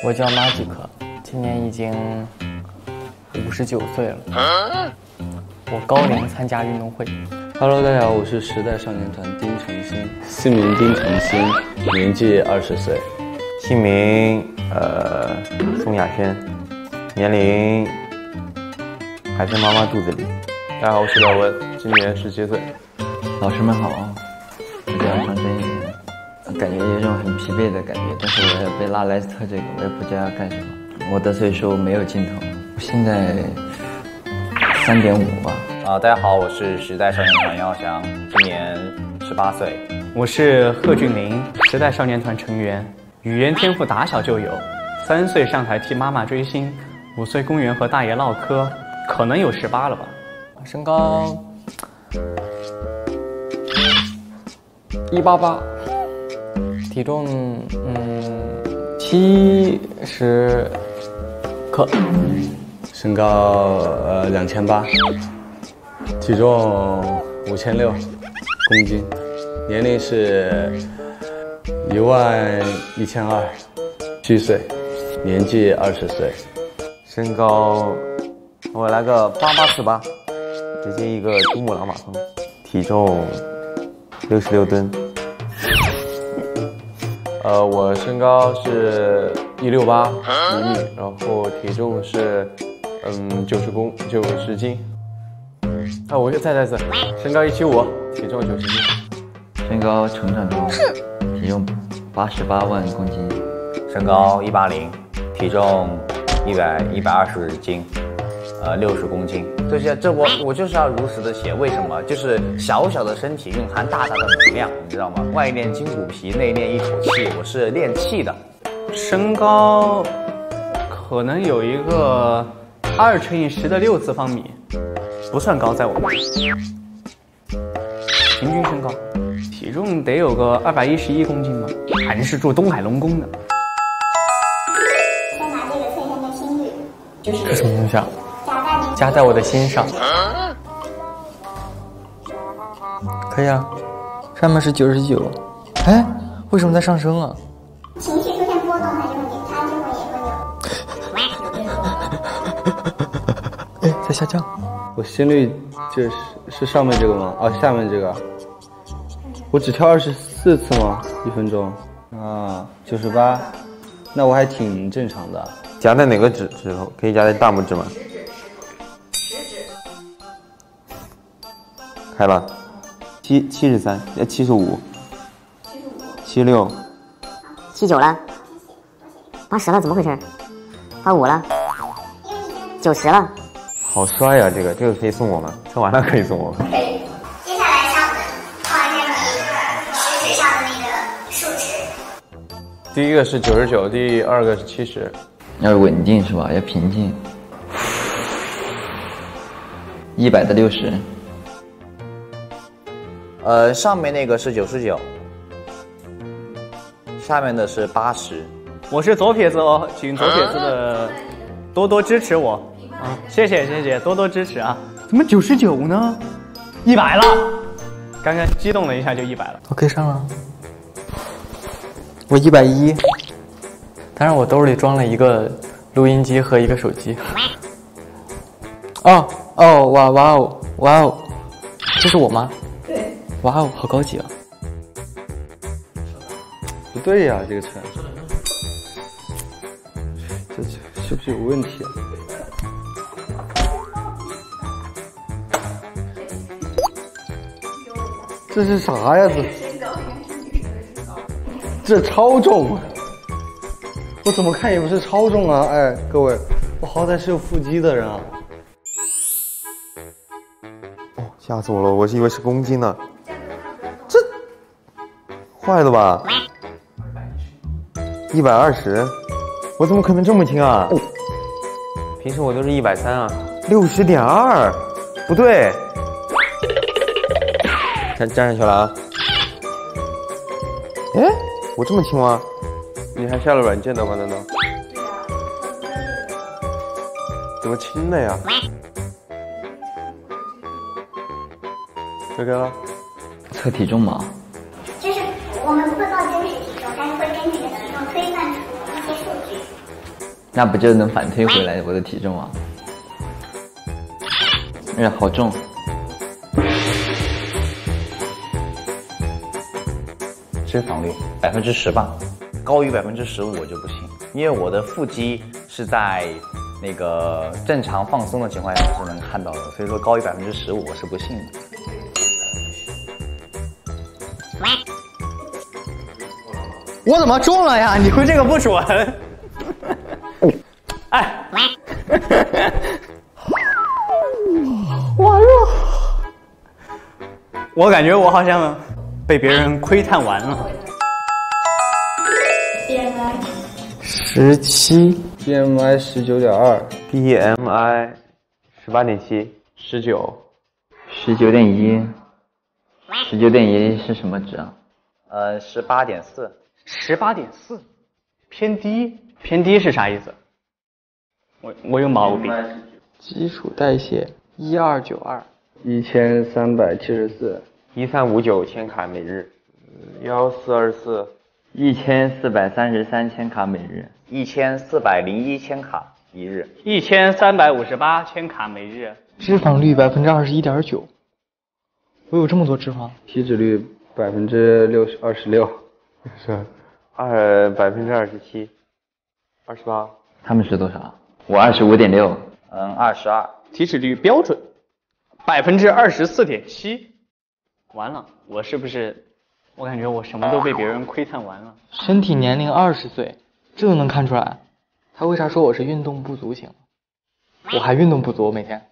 我叫马吉克，今年已经59岁了。我高龄参加运动会。 Hello， 大家好，我是时代少年团丁程鑫，姓名丁程鑫，年纪20岁， 姓名宋亚轩，年龄还在妈妈肚子里。 大家好，我是廖文，今年17岁。 老师们好，我叫张真宇，感觉有一种很疲惫的感觉，但是我要被拉莱斯特这个，我也不知道要干什么。我的岁数没有尽头，我现在3.5吧。 大家好，我是时代少年团杨浩翔，今年18岁。 我是贺峻霖，时代少年团成员，语言天赋打小就有，3岁上台替妈妈追星，5岁公园和大爷唠嗑，可能有18了吧。 身高188，体重70克， 身高2800，体重5600公斤，年龄是11200，7岁，年纪20岁， 身高我来个8848，直接一个珠穆朗玛峰，体重66吨。 我身高是168厘米，然后体重是90斤。我再次，身高175，体重90斤。 身高成长中，体重88万公斤。 身高180，体重120斤，60公斤。我就是要如实的写，为什么？就是小小的身体蕴含大大的能量，你知道吗？外练筋骨皮，内练一口气，我是练气的。 身高可能有一个2乘以10的6次方米，不算高，在我们平均身高，体重得有个211公斤吧，还是住东海龙宫的。 先拿这个测一下你的心率， 这什么东西啊？加在我的心上。可以啊，上面是99。哎，为什么在上升啊？ 情绪出现波动，它就会哎，在下降。 我心率是上面这个吗？下面这个。我只跳24次吗？1分钟？98，那我还挺正常的。 夹在哪个指头？可以夹在大拇指吗？开了，73，75，76， 79了，80了，怎么回事？85了，90了。 好帅呀！这个可以送我吗？测完了可以送我吗？ 可以。接下来向我们画面上一个食指上的那个数值。 第一个是99，第二个是70。 要稳定是吧？要平静。100的60。 上面那个是99，下面的是80。 我是左撇子哦，请左撇子的多多支持我啊！谢谢，多多支持啊！怎么99呢？100了，刚刚激动了一下就100了。 OK 上了，我110，但是我兜里装了一个录音机和一个手机。哇哦，这是我吗？ 对。 哇哦，好高级啊！ 不对呀，这个秤，这是不是有问题啊？这是啥呀？这超重，我怎么看也不是超重啊！哎，各位，我好歹是有腹肌的人啊！ 哦，吓死我了！我以为是公斤呢。这坏了吧？120，我怎么可能这么轻啊？平时我都是130啊，60.2，不对。站上去了啊！哎，我这么轻吗？ 你还下了软件的吗？难道？怎么轻的呀？OK 了。 测体重嘛？ 就是我们不会报真实体重，但是会根据你的体重推算出一些数据。 那不就能反推回来我的体重吗？哎呀，好重！ 脂肪率10%吧，高于15%我就不行，因为我的腹肌是在那个正常放松的情况下是能看到的，所以说高于15%我是不信的。 我怎么中了呀？你会这个不准？哎，完了！我感觉我好像被别人窥探完了。 17 BMI 19.2 BMI 18.7 19 19.1 19.1是什么值啊 18.4 18.4，偏低，偏低是啥意思？我有毛病。 基础代谢1292 1374 1359千卡每日1424 1433千卡每日 1401千卡一日 1358千卡每日。 脂肪率21.9%，我有这么多脂肪？ 体脂率26%， 是27 28。 他们是多少？我25.6。 22。 体脂率标准24.7%。完了，我是不是？我感觉我什么都被别人窥探完了。 身体年龄20岁，这都能看出来。他为啥说我是运动不足型？我还运动不足，每天。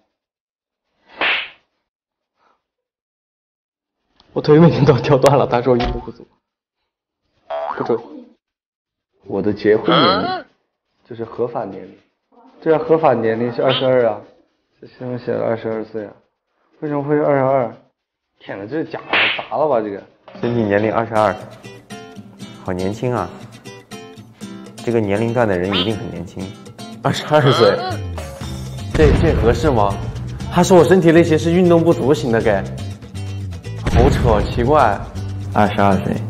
我腿每天都要跳断了，他说运动不足，不准。 我的结婚年龄就是合法年龄，这合法年龄是22啊，这上面写了22岁啊，为什么会是22？天哪，这是假的，砸了吧这个？ 身体年龄22，好年轻啊！这个年龄段的人一定很年轻。 22岁，这合适吗？他说我身体类型是运动不足型的，给，好扯，奇怪。 22岁，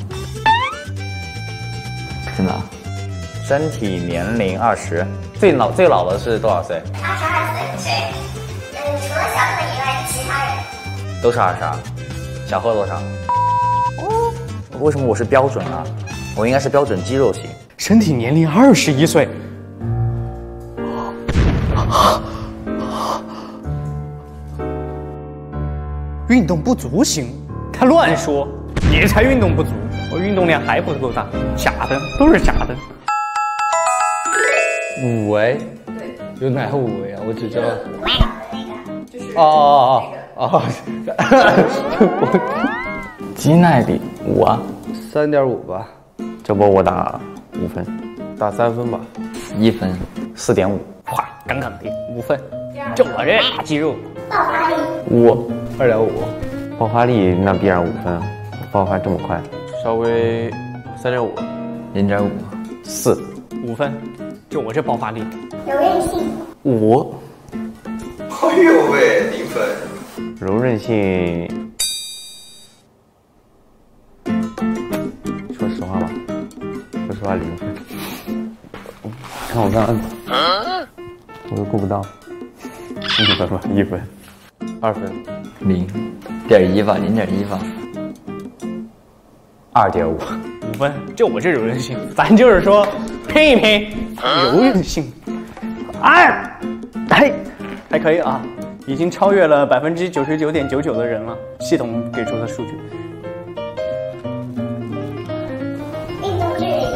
真的？ 身体年龄20，最老的是多少岁 22岁，谁？除了小贺以外，其他人都是22。小贺多少？为什么我是标准啊？我应该是标准肌肉型。 身体年龄21岁。运动不足型，他乱说，你才运动不足，我运动量还不够大，假的，都是假的。 5维？对，有哪个5维啊？我只知道。 肌耐力5啊 ，3.5吧。 这波我打5分， 打3分吧 ，1分 ，4.5， 哇，杠杠的5分，就我这大肌肉。 爆发力 5，2.5。 爆发力那必然5分啊，爆发这么快。 稍微3.5 0.5 4 5分，就我这爆发力。 柔韧性 5。 哎呦喂，0分。 柔韧性，说实话吧，说实话0分。看我刚刚，我都够不到1分吧，1分 ，2分 ，0.1吧，0.1吧 ，2.5 5分，就我这柔韧性，咱就是说拼一拼柔韧性，还可以啊，已经超越了99.99%的人了，系统给出的数据。 运动智力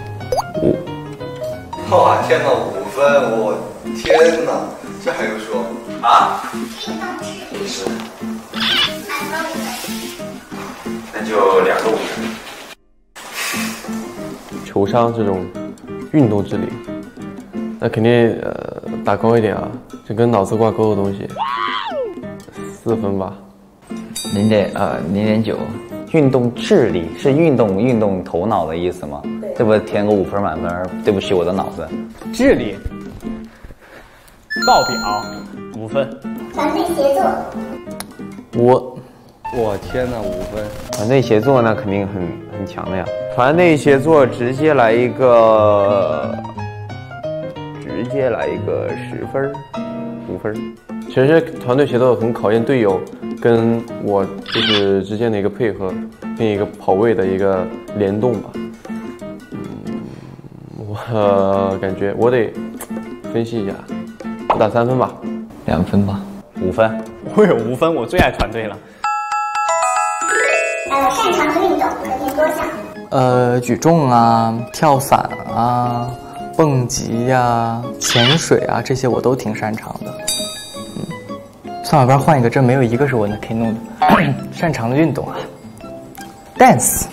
哇，天哪，5分！我天哪，这还用说啊？ 运动智力是满分5分， 那就2个5分。 球商这种运动智力，那肯定打高一点啊，这跟脑子挂钩的东西，4分吧 ，0.9。 运动智力是运动头脑的意思吗？这不填个5分满分，对不起我的脑子。 智力报表5分， 团队协作我天哪，5分！ 团队协作那肯定很强的呀。团队协作直接来一个，直接来一个10分5分。 其实团队协作很考验队友跟我就是之间的一个配合，跟一个跑位的一个联动吧。我感觉我得分析一下，我打3分吧 ，2分吧 ，5分。 我有5分，我最爱团队了。 擅长的运动可变多项。 举重啊，跳伞啊，蹦极呀、潜水啊，这些我都挺擅长的。算了，不然换一个，这没有一个是我可以弄的。擅长的运动啊 ，dance。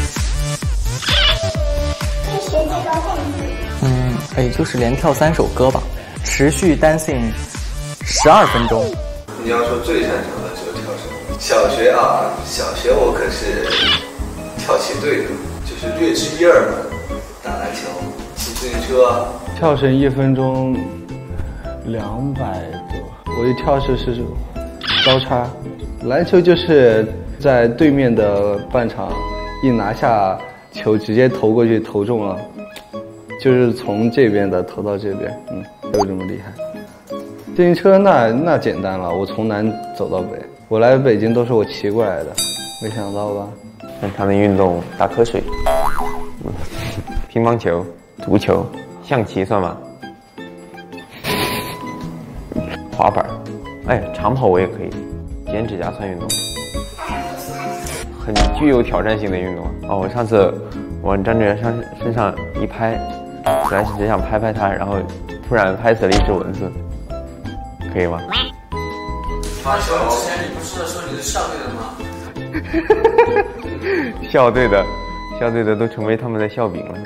可以学几个 dance。 也就是连跳3首歌吧，持续 dancing 12分钟。 你要说最擅长的就是跳绳。小学我可是跳旗队的，就是略知一二的，打篮球、骑自行车。跳绳1分钟200多，我一跳是高差。篮球就是在对面的半场一拿下球直接投过去，投中了，就是从这边的投到这边，就这么厉害。自行车那简单了，我从南走到北，我来北京都是我骑过来的，没想到吧？ 擅长的运动打瞌睡，乒乓球、足球、象棋算吗？滑板，长跑我也可以，剪指甲算运动，很具有挑战性的运动。我上次往张志远身上一拍，本来是只想拍拍他，然后突然拍死了一只蚊子，可以吗？ 发球之前你不是说你是校队的吗？ 校队的都成为他们的笑柄了。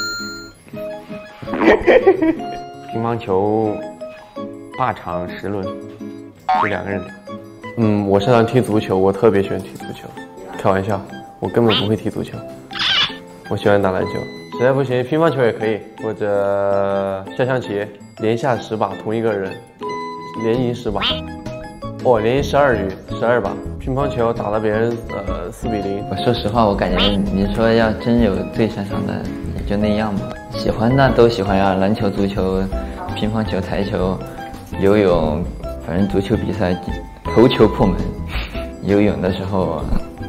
乒乓球8场10轮，是2个人打。 我擅长踢足球，我特别喜欢踢足球。开玩笑，我根本不会踢足球，我喜欢打篮球。实在不行，乒乓球也可以，或者下象棋，连下10把，同一个人连赢10把。连赢12把。乒乓球打了别人4比0。 我说实话，我感觉你说要真有最擅长的，也就那样吧。喜欢的都喜欢呀，篮球、足球、乒乓球、台球、游泳，反正足球比赛头球破门。游泳的时候，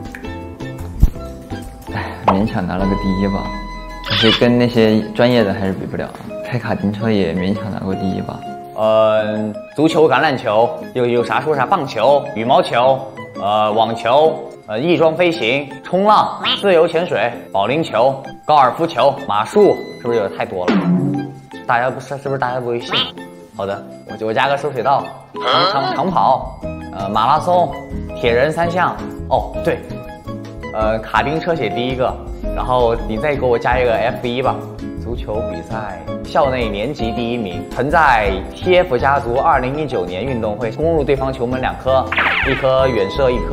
勉强拿了个第1吧，但是跟那些专业的还是比不了。开卡丁车也勉强拿过第1吧。 足球、橄榄球，有啥说啥，棒球、羽毛球，网球，翼装飞行、冲浪、自由潜水、保龄球、高尔夫球、马术，是不是有太多了？大家是不是大家不会信？好的，我加个收水道，长跑，马拉松，铁人3项。对，卡丁车写第1个，然后你再给我加一个 F1吧。足球比赛校内年级第1名，曾在 TF 家族2019年运动会攻入对方球门2颗，一颗远射，一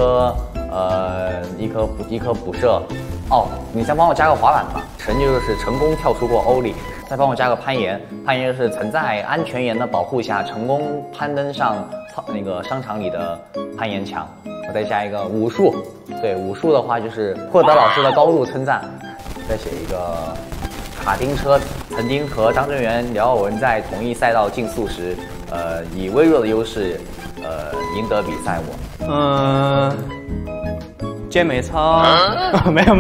颗补射。你再帮我加个滑板吧，就是成功跳出过欧里。再帮我加个攀岩，攀岩是曾在安全员的保护下成功攀登上那个商场里的攀岩墙。我再加一个武术，对，武术的话就是获得老师的高度称赞。再写一个卡丁车，曾经和张震源、廖耀文在同一赛道竞速时，以微弱的优势，赢得比赛。 健美操，没跳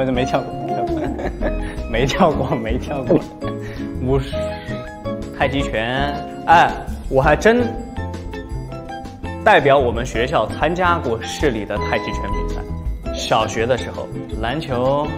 过，没跳过。武术、太极拳，我还真代表我们学校参加过市里的太极拳比赛。小学的时候，篮球。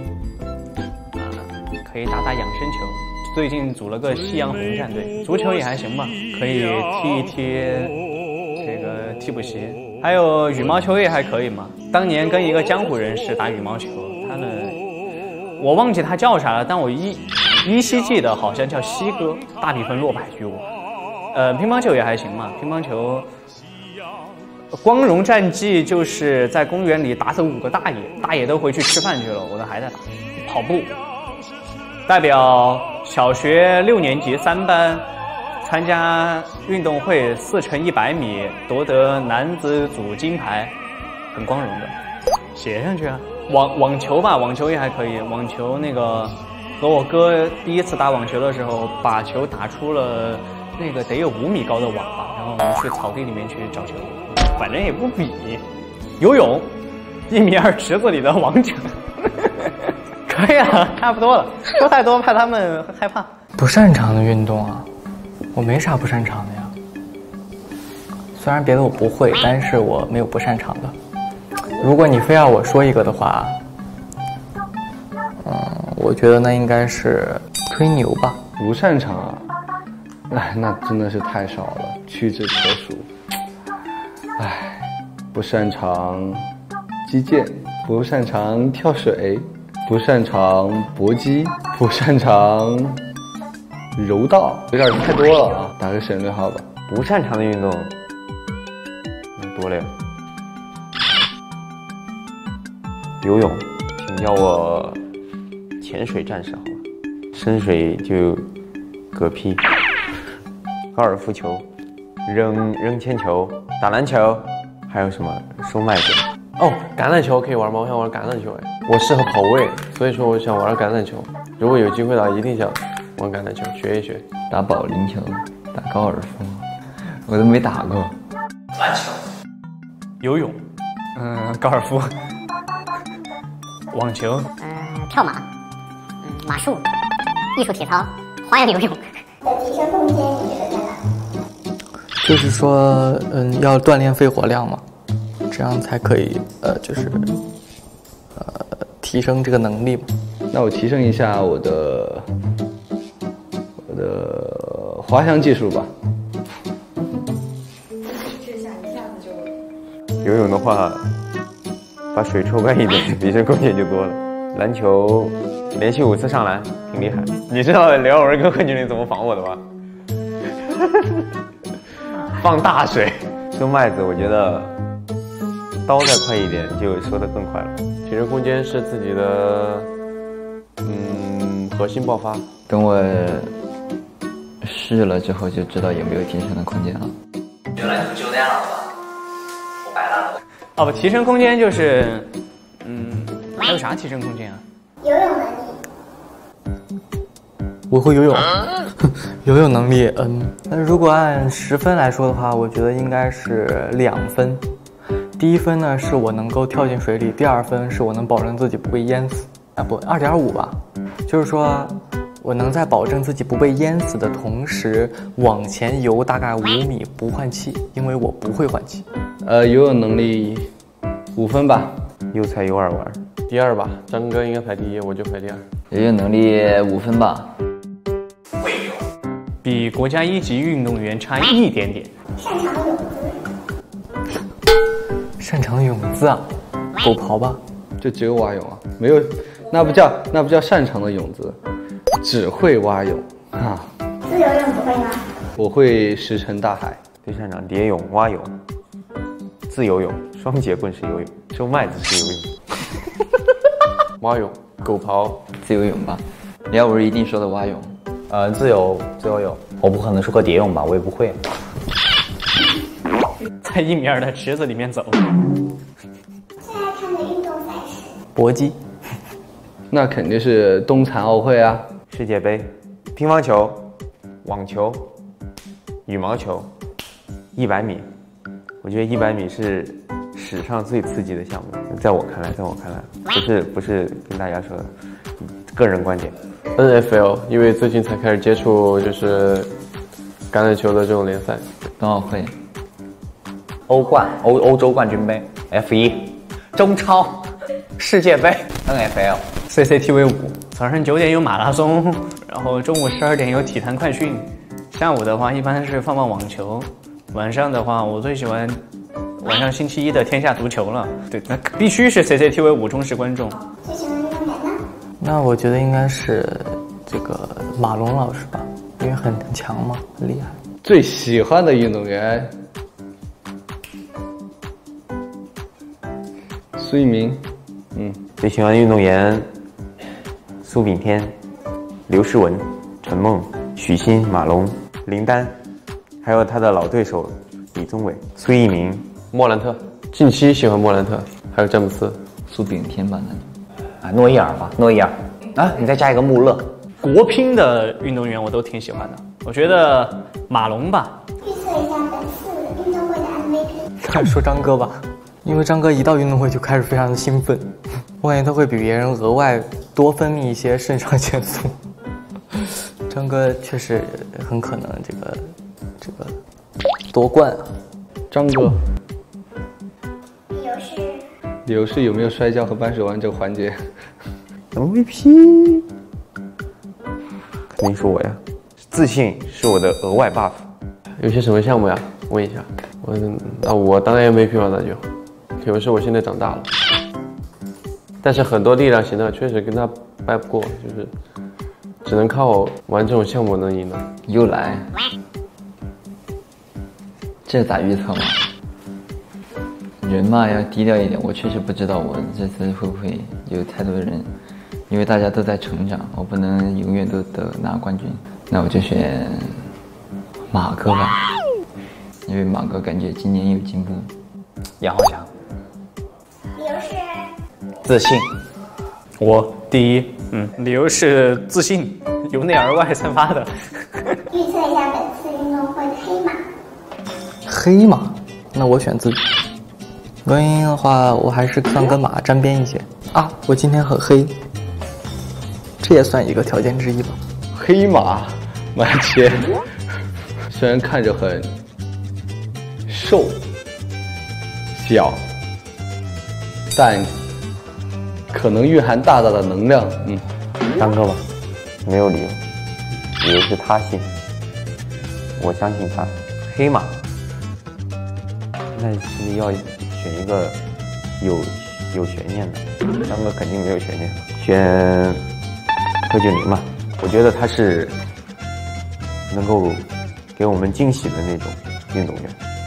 可以打养生球，最近组了个夕阳红战队。足球也还行吧，可以踢一踢这个替补席。还有羽毛球也还可以嘛。当年跟一个江湖人士打羽毛球，我忘记他叫啥了，但我依稀记得好像叫西哥，大比分落败于我。乒乓球也还行嘛，乒乓球光荣战绩就是在公园里打死5个大爷都回去吃饭去了，我都还在打。跑步。代表小学6年级3班参加运动会4×100米夺得男子组金牌，很光荣的，写上去啊。网球吧，网球也还可以，网球那个和我哥第一次打网球的时候，把球打出了那个得有5米高的网吧，然后我们去草地里面去找球，反正也不比。游泳，1.2米池子里的王者，可以了，差不多了。说太多怕他们害怕。 不擅长的运动啊，我没啥不擅长的呀。虽然别的我不会，但是我没有不擅长的。如果你非要我说一个的话，我觉得那应该是吹牛吧。 不擅长啊，哎，那真的是太少了，屈指可数。哎，不擅长击剑，不擅长跳水，不擅长搏击，不擅长柔道，有点太多了啊，打个省略号吧。 不擅长的运动多了呀。游泳，请叫我潜水战士好吧，深水就嗝屁。高尔夫球，扔铅球，打篮球，还有什么收麦子？ 哦，橄榄球可以玩吗？我想玩橄榄球哎，我适合跑位，所以说我想玩橄榄球。如果有机会的话，一定想玩橄榄球，学一学。 打保龄球，打高尔夫，我都没打过。 篮球、 游泳，高尔夫，网球， 跳马，马术，艺术体操，花样游泳。 提升空间你觉得在哪？ 就是说，要锻炼肺活量嘛，这样才可以，提升这个能力嘛。 那我提升一下我的滑翔技术吧。 游泳的话，把水抽干一点，提升空间就多了。篮球，连续5次上篮，挺厉害。你知道廖文跟贺军林怎么防我的吗？放大水。收麦子，我觉得刀再快一点就收得更快了。 提升空间是自己的，核心爆发。 等我试了之后就知道有没有提升的空间了。 就篮球就那样了吧，我摆烂了。 哦不，提升空间就是，还有啥提升空间啊？ 游泳能力。 我会游泳，游泳能力，那如果按10分来说的话，我觉得应该是2分。第1分呢是我能够跳进水里，第2分是我能保证自己不被淹死。啊不，2.5吧，就是说我能在保证自己不被淹死的同时往前游大概5米不换气，因为我不会换气。 游泳能力5分吧， 又菜又爱玩。 第2吧，张哥应该排第1，我就排第2。 游泳能力5分吧。 会游， 比国家1级运动员差一点点。 擅长的泳姿。 擅长的泳姿啊，狗刨吧。 就只有蛙泳啊，没有，那不叫擅长的泳姿，只会蛙泳啊。 自由泳不会吗？ 我会石沉大海。 最擅长蝶泳、蛙泳、自由泳、双节棍式游泳、收麦子式游泳。 蛙泳、狗刨、 自由泳吧。廖文一定说的蛙泳。 自由泳，我不可能说个蝶泳吧，我也不会。 在1.2米的池子里面走。 最爱看的运动赛事。 搏击。 那肯定是冬残奥会啊， 世界杯、乒乓球、网球、羽毛球、100米。我觉得100米是史上最刺激的项目，在我看来，不是跟大家说的，个人观点。 NFL， 因为最近才开始接触就是橄榄球的这种联赛。 冬奥会。 欧洲冠军杯 F1， 中超世界杯 NFL。 CCTV 5，早上9点有马拉松，然后中午12点有体坛快讯，下午的话一般是放网球，晚上的话我最喜欢晚上星期1的天下足球了。对，那必须是 CCTV 5忠实观众。 最喜欢的运动员呢？ 那我觉得应该是这个马龙老师吧，因为很强嘛，很厉害。 最喜欢的运动员，苏翊鸣。 最喜欢的运动员，苏炳添、刘诗雯、陈梦、许昕、马龙、林丹，还有他的老对手李宗伟、苏翊鸣、 莫兰特。近期喜欢莫兰特，还有詹姆斯。 苏炳添吧，那诺伊尔吧，诺伊尔啊，你再加一个穆勒。 国乒的运动员我都挺喜欢的，我觉得马龙吧。 预测一下本次运动会的 MVP。 说张哥吧，因为张哥一到运动会就开始非常的兴奋，我感觉他会比别人额外多分泌一些肾上腺素。张哥确实很可能这个夺冠啊。 张哥， 理由是有没有摔跤和扳手腕这个环节 MVP 肯定是我呀，自信是我的额外 buff。 有些什么项目呀？问一下。我当然 MVP 了，那就可能是我现在长大了，但是很多力量型的确实跟他掰不过，就是只能靠玩这种项目能赢的。 又来，这咋预测嘛？人嘛要低调一点，我确实不知道我这次会不会有太多人，因为大家都在成长，我不能永远都拿冠军，那我就选马哥吧，因为马哥感觉今年有进步。 杨浩翔， 理由是自信。 我第一，理由是自信，由内而外散发的。 预测一下本次运动会的黑马。 黑马，那我选自己。原因的话，我还是算跟马沾边一些啊。我今天很黑，这也算一个条件之一吧。 黑马，马切，虽然看着很瘦小，但可能蕴含大大的能量。 张哥吧，没有理由，理由是他信，我相信他。黑马，那是要选一个有悬念的，张哥肯定没有悬念，选贺峻霖吧。我觉得他是能够给我们惊喜的那种运动员，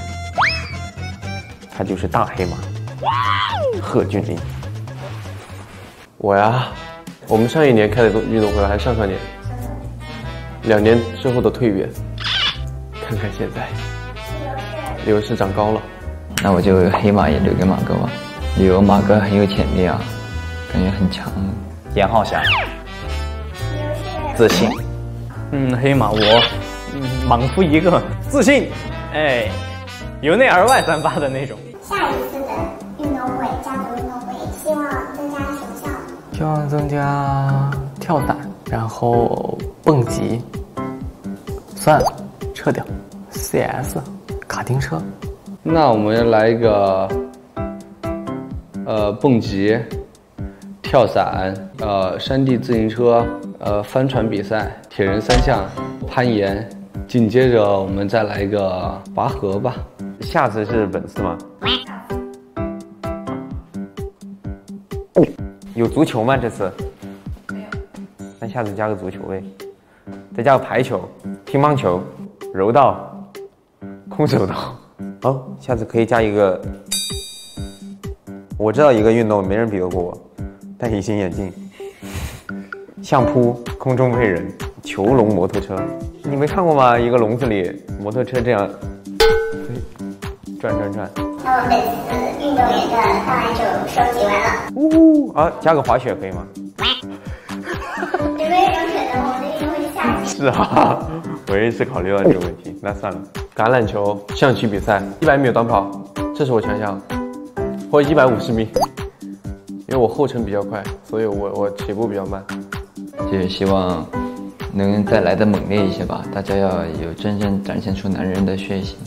他就是大黑马贺峻霖。 我呀，我们上一年开的运动会还是上年，2年之后的退约，看看现在，理由是长高了。 那我就黑马也留给马哥吧，理由马哥很有潜力啊，感觉很强。 严浩翔，自信。 黑马我，莽夫一个，自信，哎，由内而外散发的那种。 下一次的运动会，家族运动会，希望增加什么项目？ 希望增加跳伞，然后蹦极。算了，撤掉。CS， 卡丁车。 那我们来一个，蹦极、跳伞、山地自行车、帆船比赛、铁人3项、攀岩，紧接着我们再来一个拔河吧。 下次是本次吗？有足球吗？这次没有。那下次加个足球呗，再加个排球、乒乓球、柔道、空手道。好，下次可以加一个。我知道一个运动没人比得过我，戴隐形眼镜、相扑、空中飞人、囚笼摩托车。你没看过吗？一个笼子里摩托车这样转。 那我们本次运动员的档案就收集完了。 啊，加个滑雪可以吗？ 有没有可能我们的运动会就下去？ 是啊，我也是考虑到这个问题。那算了， 橄榄球、象棋比赛、100米短跑，这是我强项，或者150米，因为我后程比较快，所以我起步比较慢。 就是希望能再来的猛烈一些吧，大家要有真正展现出男人的血性。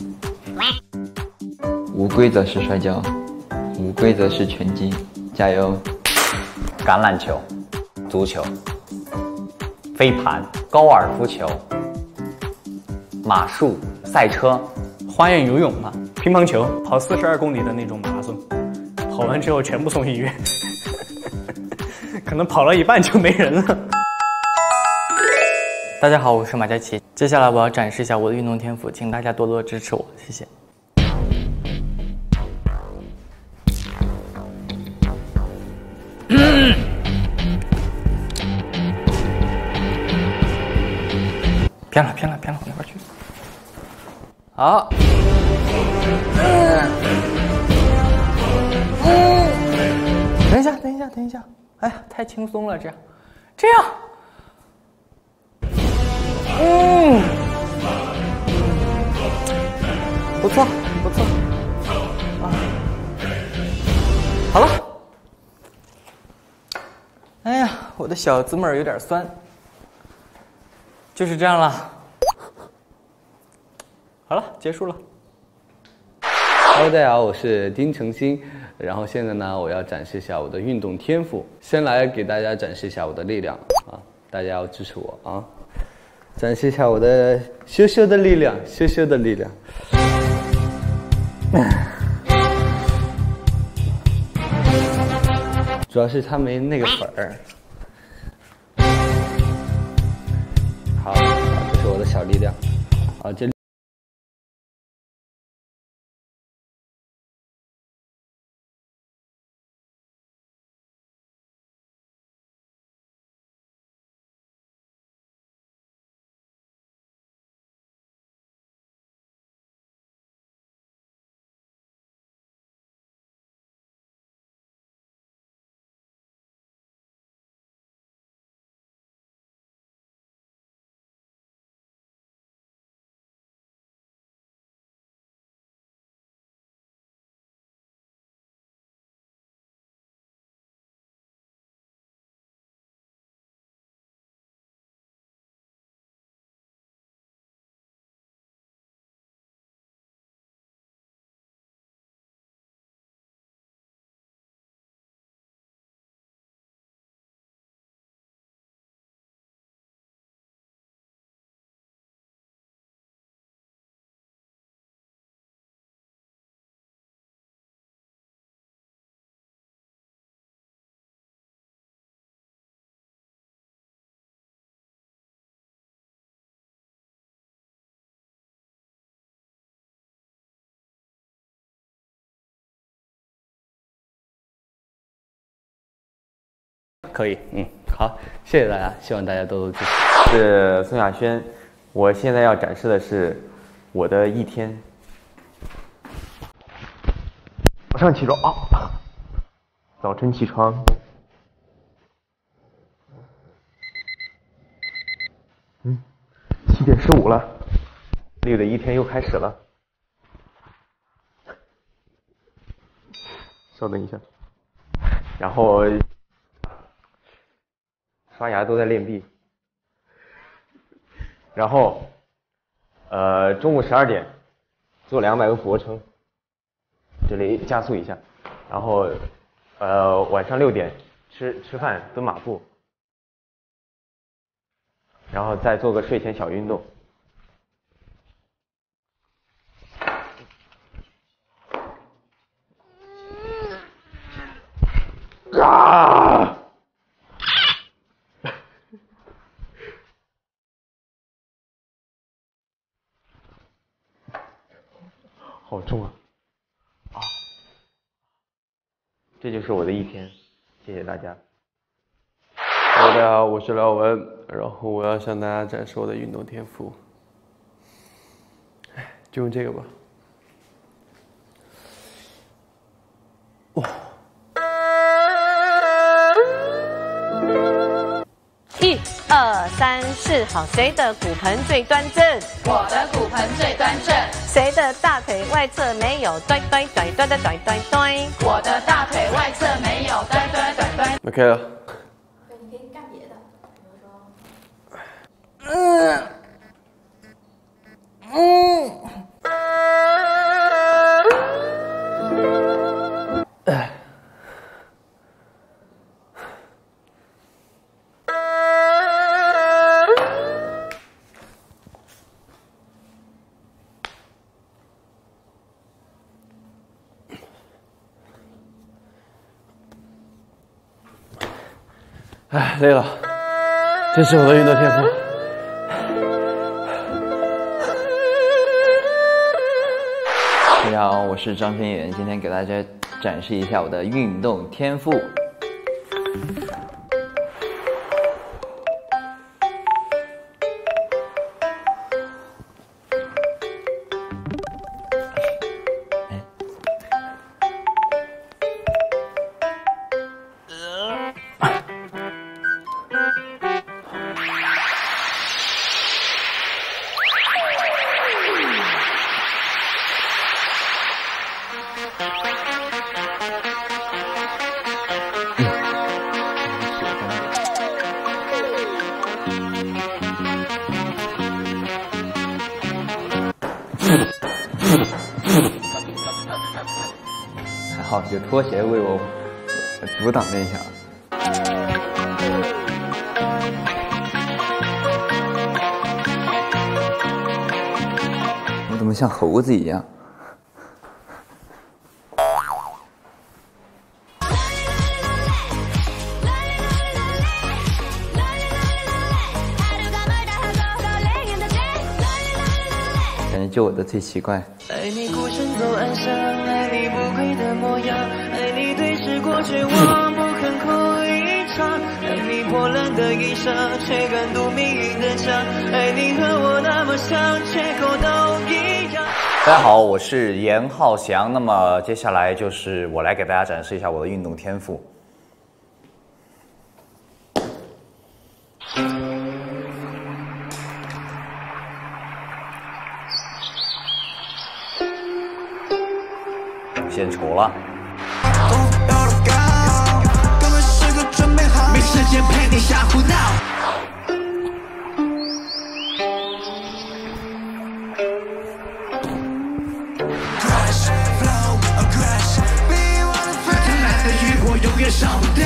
无规则式摔跤，无规则式拳击，加油！ 橄榄球、足球、飞盘、高尔夫球、马术、赛车、 花样游泳嘛，乒乓球，跑42公里的那种马拉松，跑完之后全部送医院，可能跑了一半就没人了。 大家好，我是马佳琪，接下来我要展示一下我的运动天赋，请大家多多支持我，谢谢。偏了，我那边去。好。等一下，哎呀，太轻松了，这样。 不错不错，好了。哎呀，我的小子门有点酸，就是这样了。好了，结束了。 Hello， 大家好，我是丁程鑫。然后现在呢，我要展示一下我的运动天赋。先来给大家展示一下我的力量啊，大家要支持我啊！展示一下我的羞羞的力量，羞羞的力量。主要是他没那个粉儿。好，这是我的小力量。好，这。可以，好，谢谢大家，希望大家多多支持。 是宋亚轩，我现在要展示的是我的一天。早上起床啊，早晨起床，7点15了，累的一天又开始了。稍等一下，然后刷牙都在练臂，然后中午12点做200个俯卧撑，这里加速一下，然后晚上6点吃饭蹲马步，然后再做个睡前小运动。啊！好重啊！这就是我的一天，谢谢大家。 Hello， 大家好，我是廖文，然后我要向大家展示我的运动天赋。就用这个吧。哇 ！1、2、3、4，好，谁的骨盆最端正？ 我的骨盆最端正。 谁的大腿外侧没有端？我的大腿外侧没有端。 OK 了。 对，你可以干别的，比如说， 累了，这是我的运动天赋。 大家好，我是张轩远，今天给大家展示一下我的运动天赋。 好，有拖鞋为我阻挡了一下。我怎么像猴子一样？感觉就我的最奇怪。 爱你孤身走暗巷，爱你不跪的模样，爱你对视过却我不肯哭一场，爱你破烂的衣裳，却敢堵命运的枪，爱你和我那么像，缺口都一样。 大家好，我是严浩翔。那么接下来就是我来给大家展示一下我的运动天赋。献丑了。 没时间陪你瞎胡闹。灿烂的雨我永远少不掉。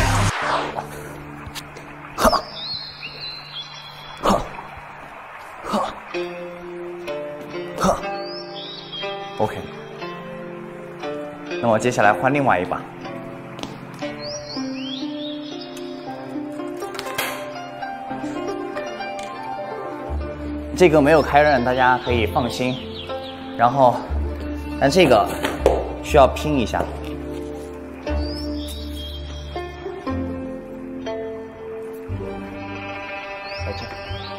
OK。那么接下来换另外一把。这个没有开刃，大家可以放心。然后，但这个需要拼一下。在这。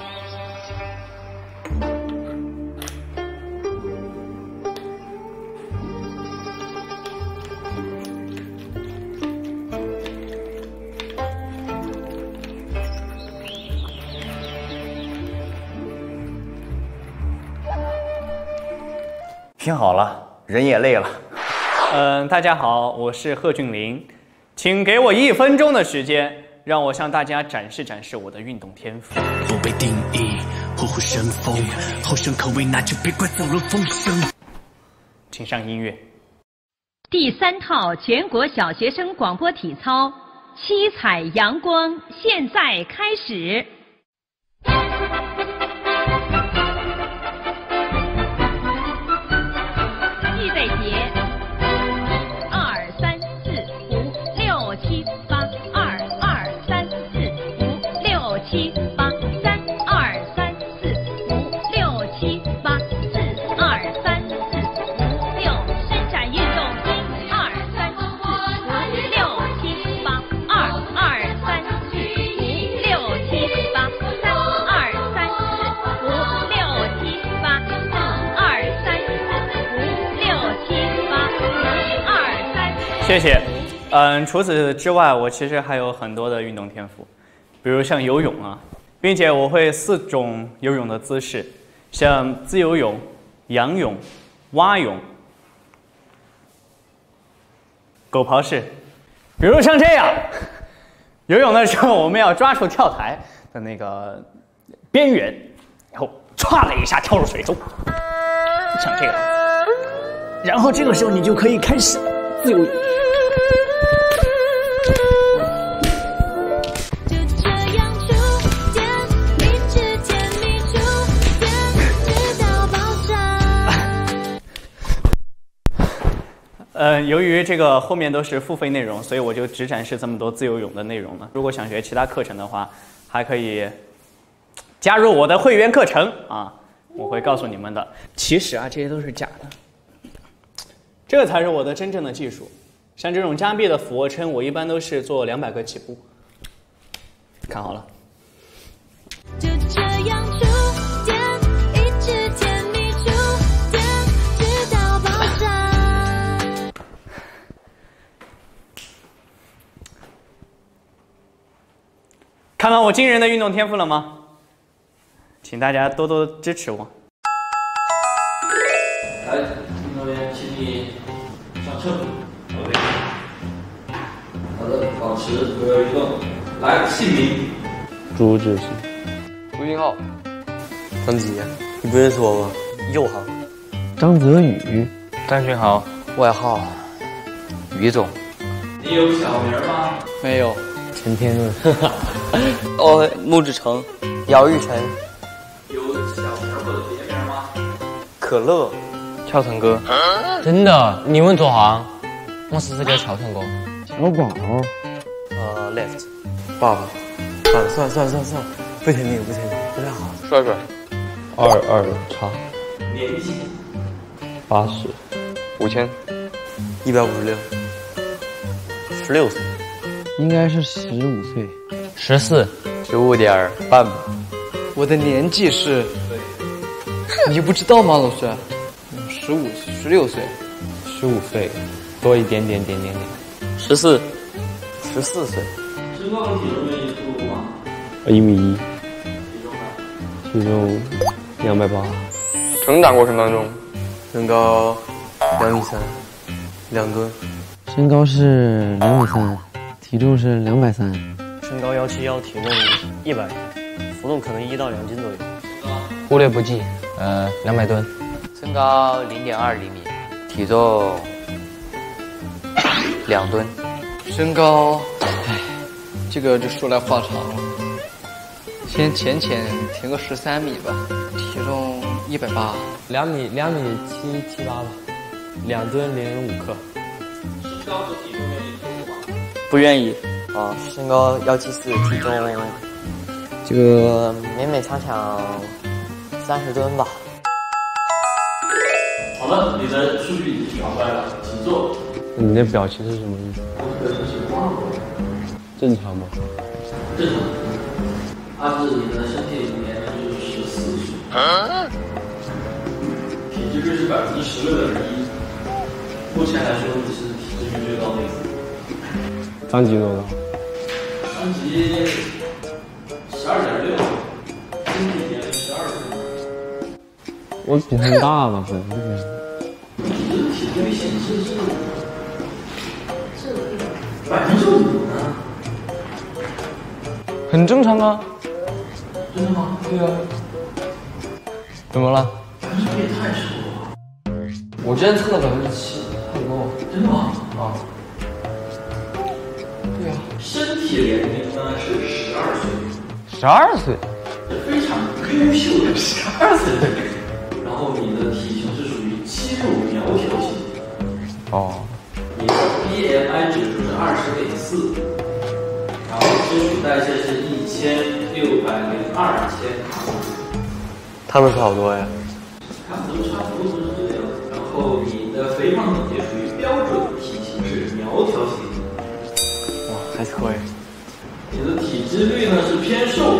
拼好了，人也累了。 大家好，我是贺峻霖，请给我1分钟的时间，让我向大家展示展示我的运动天赋。 不被定义，虎虎生风，后生可畏，那就别怪走漏风声。 请上音乐。 第3套全国小学生广播体操，七彩阳光，现在开始。预备节，2、3、4、5、6、7、8，2、2、3、4、5、6、7、8，3、2、3、4、5、6、7、8，4、2、3、4、5、6，伸展运动经，2、3、4、5、6、7、8，2、2、3、4、5、6、7、8，3、2、3、4、5、6、7、8，4、2、3、4、5、6、7、8，1、2、3。 谢谢。除此之外，我其实还有很多的运动天赋，比如像游泳啊，并且我会4种游泳的姿势，像自由泳、仰泳、蛙泳、狗刨式。比如像这样，游泳的时候我们要抓住跳台的那个边缘，然后歘的一下跳入水中，像这样。然后这个时候你就可以开始自由泳。由于这个后面都是付费内容，所以我就只展示这么多自由泳的内容了。如果想学其他课程的话，还可以加入我的会员课程啊，我会告诉你们的。其实啊，这些都是假的，这才是我的真正的技术。像这种加臂的俯卧撑，我一般都是做200个起步。看好了。 就这样触电，一直甜蜜触电，直到爆炸。 看到我惊人的运动天赋了吗？请大家多多支持我。 来，运动员，请你上秤。OK。好的，保持不要移动。来，姓名。 朱志新。朱金浩。张吉，你不认识我吗右航。 张泽宇。 张俊豪。 外号。 于总。 你有小名吗？ 没有。 陈天润。 哦，穆志成。 姚玉成。 有小名或者别名吗？ 可乐。 翘成哥。 真的？你问左航，我试试叫翘成哥。 小宝。 left。 爸爸。 算了，不听那个，不太好。 帅帅。 22叉。 年纪 80。 5000。 156。16岁。 应该是15岁。 14。 15.2半。 我的年纪是，你不知道吗，老师？16岁。 15岁，多一点。 14。 14岁。 身高和体重愿意透露吗 ？1米1。 体重呢？ 体重280。 成长过程当中，身高2米3，2吨。 身高是2米3，体重是230。 身高171，体重100，浮动可能1到2斤左右。 忽略不计，200吨。 身高0.2厘米，体重2吨。 身高，这个就说来话长了。先浅填个13米吧，体重180。 2米778吧，2吨0.5克。 身高和体重愿意透露吗？ 不愿意。 身高174，体重这个勉勉强强30吨吧。 好的，你的数据已经调出来了，请坐。 你的表情是什么意思？正常吗？ 正常。阿志，你的身体年龄就是14岁，体脂率是16.1%。目前来说，你是体脂率最高的一次。 张级多高？ 张级12.6，身体年龄12岁。 我比他们大吧？是。 你的体脂率显示是5%呢。 很正常啊。 真的吗？对啊。 怎么了？ 你也太瘦了。 我之前测了7%，差不多。 真的吗？ 啊。对啊。 身体年龄呢是12岁。 12岁？ 非常优秀的12岁的人。然后你的体型是属于肌肉苗条型。你的 BMI 指数是20.4，然后基础代谢是1602千。 他们差不多呀。 他们都差不多都是这个样子。然后你的肥胖等级属于标准体型是苗条型。 哇，还可以。 你的体脂率呢是偏瘦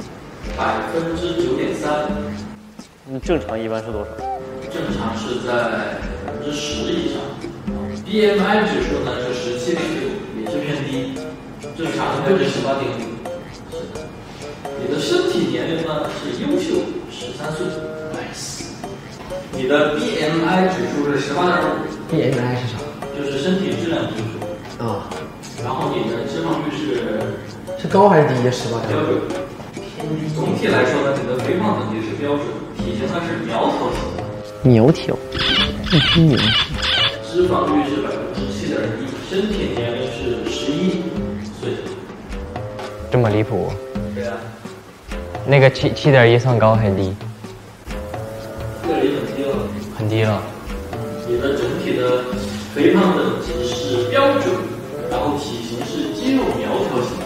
，9.3%。 正常一般是多少？ 正常是在10%以上。BMI 指数呢是17.6，也是偏低。正常应该是18.5。是的。你的身体年龄呢是优秀，13岁。Nice。你的 BMI 指数是18.5。 BMI 是啥？ 就是身体质量指数。 啊。 然后你的脂肪率是高还是低呀？18.5。 标准。总体来说呢，你的肥胖等级是标准，体型呢是苗条型。 苗条。苗条。 脂肪率是7.1%，身体年龄是11岁。 这么离谱？ 对啊。 那个7.1算高还低？ 这里很低了。 很低了。 你的整体的肥胖等级是标准，然后体型是肌肉苗条型。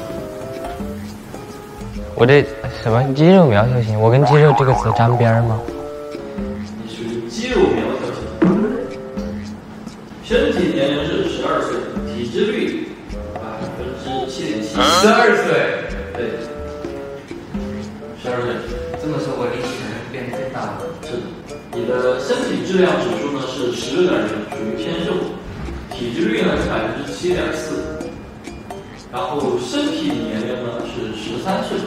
我这什么肌肉苗条型？我跟肌肉这个词沾边吗？ 你属于肌肉苗条型。身体年龄是12岁，体脂率7.7%。 12岁。 对。12岁。 这么说，我离体能变更大了。 是的。你的身体质量指数呢是16.0，属于偏瘦。体脂率呢是7.4%。然后身体年龄呢是13岁。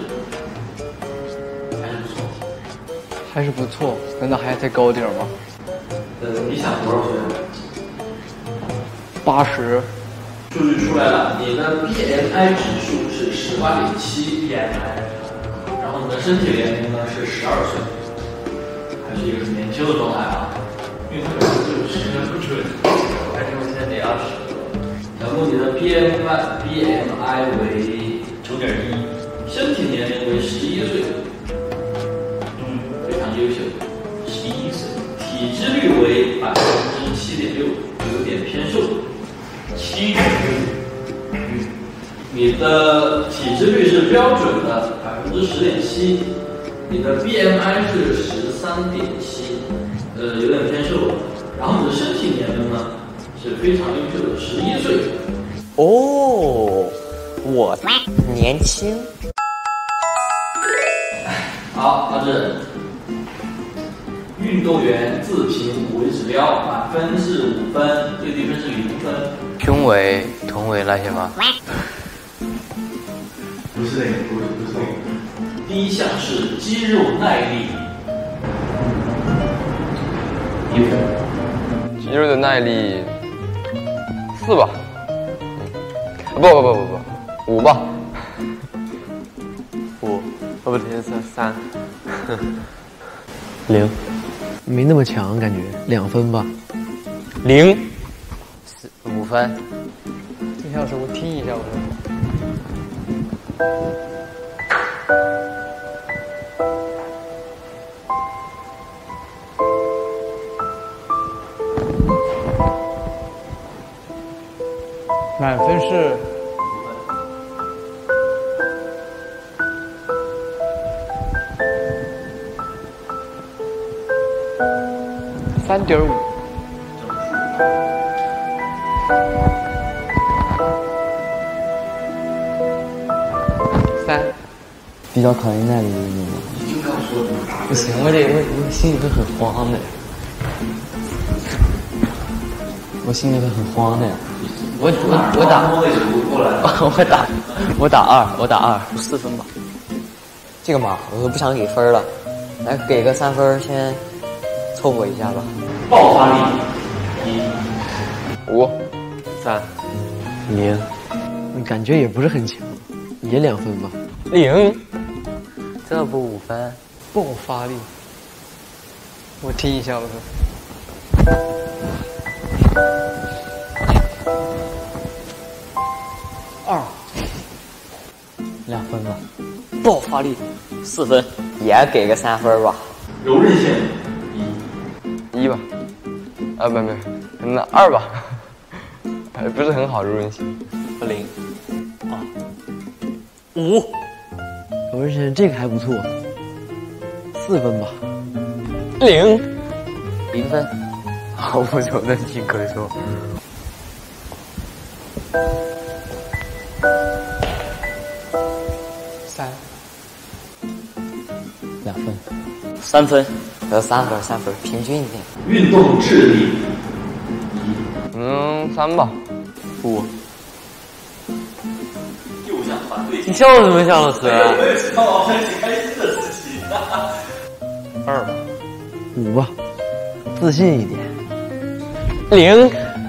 还是不错，难道还要再高点吗？ 你想多少岁 ？80。 数据出来了，你的 BMI 指数是18.7 BMI， 然后你的身体年龄呢是12岁，还是一个很年轻的状态啊。因为他本身就是时间不准，我感觉我现在得20。 小木，你的 BMI 为9.1，身体年龄为11岁，非常优秀，11岁，体脂率为7.6%，有点偏瘦，7.6%。你的体脂率是标准的10.7%，你的 BMI 是13.7，有点偏瘦。然后你的身体年龄呢是非常优秀的11岁。 哦，我年轻。 好，到这。运动员自评5维指标，满分是5分，最低分是0分。 胸围、臀围那些吗？ 不是那个，不是那个。第一项是肌肉耐力，1分。 肌肉的耐力4吧，不，5吧，5，不对，3，0， 没那么强，感觉2分吧 ，0，5分。 这小时我听一下，我说。满分是3.5。3。 比较讨厌耐力的运动吗？不行，我心里会很慌的。我心里会很慌的呀。我打2， 4分吧。 这个嘛，我都不想给分了，来给个3分，先凑合一下吧。 爆发力 5、3、0， 感觉也不是很强，也2分吧。 0，这不5分？ 爆发力，我听一下，我说。 2分吧。 爆发力4分，也给个3分吧。 柔韧性 1吧，没，那2吧，不是很好柔韧性 ，0， 5，柔韧性这个还不错，4分吧。 0 分， 毫无柔韧性可说。 2分 ，3分，得3分，平均一点。 运动智力 3吧 ，5。 又像团队。 你笑什么笑，老师？ 我也知道，我想起开心的事情。 2吧，5吧，自信一点。 0，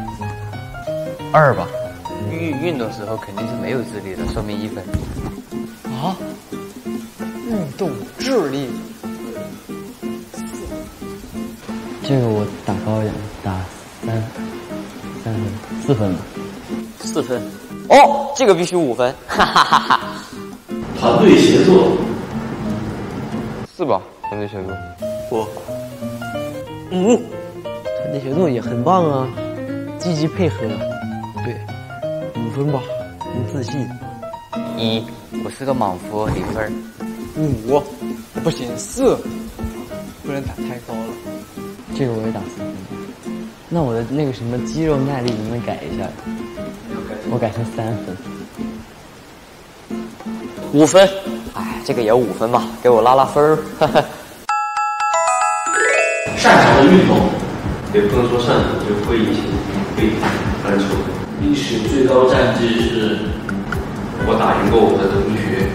2吧。 运动时候肯定是没有智力的，说明1分。 啊？运动智力这个我打高一点，打3分，4分吧。 4分。哦，这个必须5分，哈哈哈哈。 团队协作 4吧，团队协作。 5，团队协作也很棒啊，积极配合。对，5分吧，很自信。 1，我是个莽夫，0分。 5，不行，4，不能打太高了。 这个我也打4分。那我的那个什么肌肉耐力能不能改一下？我改成3分。 5分，哎，这个也5分吧，给我拉分儿。 擅长的运动， 也不能说擅长，就会一些，会篮球。 历史最高战绩是我打赢过我的同学。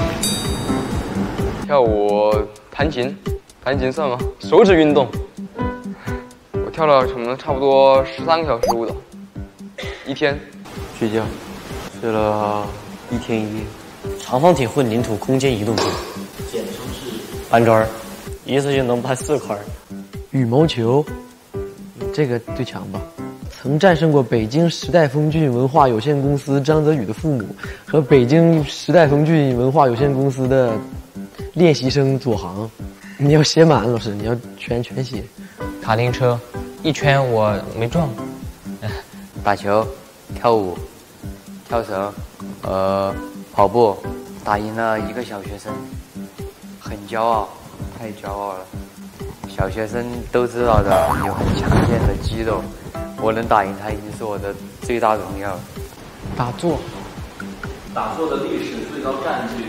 跳舞、弹琴算吗？手指运动。我跳了什么？差不多13个小时舞蹈，一天。 睡觉，睡了1天1夜。 长方体混凝土空间移动术， 简称是搬砖，一次性能搬4块。 羽毛球，这个最强吧？ 曾战胜过北京时代峰峻文化有限公司张泽宇的父母和北京时代峰峻文化有限公司的练习生左航。你要写满，老师，你要全写。 卡丁车，一圈我没撞。 打球、跳舞、跳绳，跑步，打赢了一个小学生，很骄傲，太骄傲了。小学生都知道的，有很强健的肌肉，我能打赢他已经是我的最大荣耀。 打坐， 打坐的历史最高战绩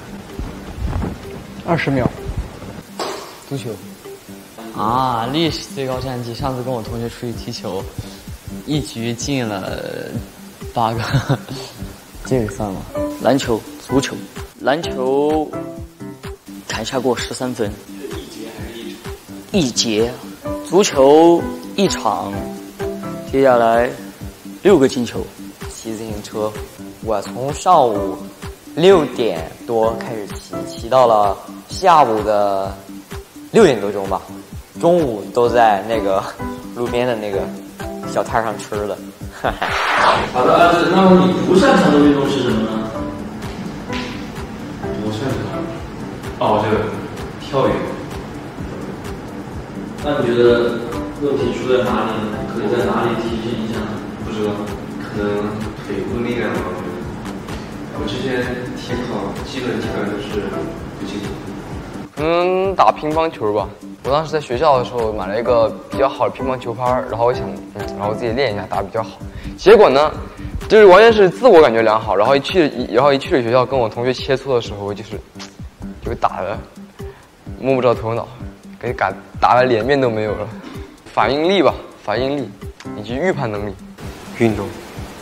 是 20秒。 足球。 啊，历史最高战绩，上次跟我同学出去踢球，一局进了8个，这个算吗？ 篮球、足球，篮球砍下过13分，一节，足球1场，接下来6个进球。 骑自行车，我从上午6点多开始骑到了下午的6点多钟吧，中午都在那个路边的那个小摊上吃了。 好的，儿子，那么你不擅长的运动是什么呢？ 不擅长。哦，这个跳远。 那你觉得问题出在哪里呢？可以在哪里提升一下？ 不知道，可能腿部力量吧。我之前体考基本就是不进。 可能打乒乓球吧。我当时在学校的时候买了一个比较好的乒乓球拍，然后我想，然后自己练一下打得比较好。结果呢，就是完全是自我感觉良好，然后一去了学校跟我同学切磋的时候，就打得摸不着头脑，给打得脸面都没有了。反应力吧，反应力以及预判能力。 运动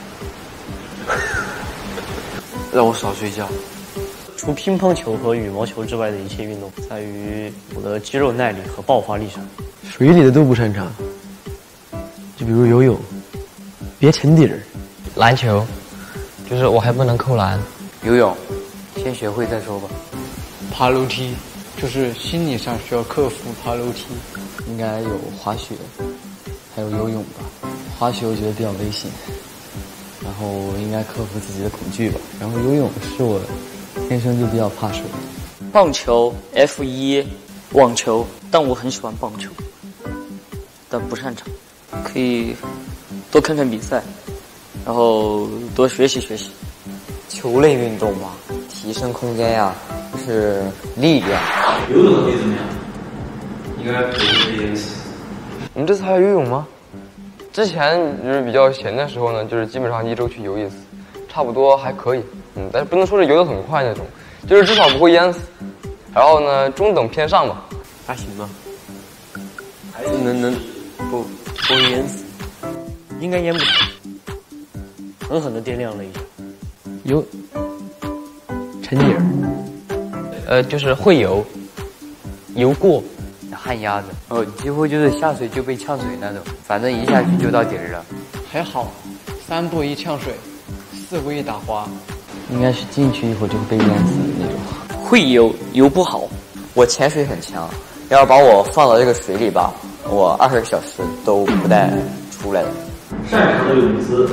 让我少睡觉。除乒乓球和羽毛球之外的一切运动，在于我的肌肉耐力和爆发力上。 水里的都不擅长，就比如游泳，别沉底儿。 篮球，就是我还不能扣篮。 游泳，先学会再说吧。 爬楼梯，就是心理上需要克服爬楼梯。 应该有滑雪，还有游泳吧。滑雪我觉得比较危险，然后应该克服自己的恐惧吧。然后游泳是我天生就比较怕水。 棒球、F1、网球，但我很喜欢棒球，但不擅长。可以多看看比赛，然后多学习学习。 球类运动吧，提升空间呀，就是力量。 游泳能力怎么样？ 应该不会淹死。 你们这次还有游泳吗？之前就是比较闲的时候呢，就是基本上1周去游1次，差不多还可以。但是不能说是游得很快那种，就是至少不会淹死。然后呢，中等偏上吧。 还行吧。能不会淹死？应该淹不死。狠狠地掂量了一下。 游沉底儿。就是会游，游过。 旱鸭子，几乎就是下水就被呛水那种，反正一下去就到底儿了。 还好，3步一呛水，4步一打滑。 应该是进去一会儿就会被淹死的那种。 会游，游不好。 我潜水很强，要是把我放到这个水里吧，我20小时都不带出来的。 擅长的泳姿，